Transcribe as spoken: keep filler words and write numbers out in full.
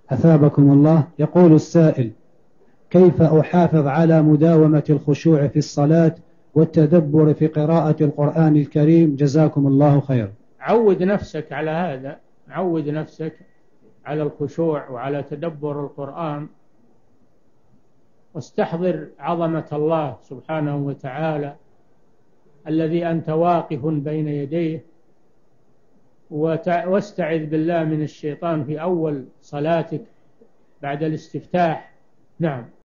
أثابكم الله. يقول السائل: كيف أحافظ على مداومة الخشوع في الصلاة والتدبر في قراءة القرآن الكريم؟ جزاكم الله خير. عود نفسك على هذا، عود نفسك على الخشوع وعلى تدبر القرآن، واستحضر عظمة الله سبحانه وتعالى الذي أنت واقف بين يديه، واستعذ بالله من الشيطان في أول صلاتك بعد الاستفتاح. نعم.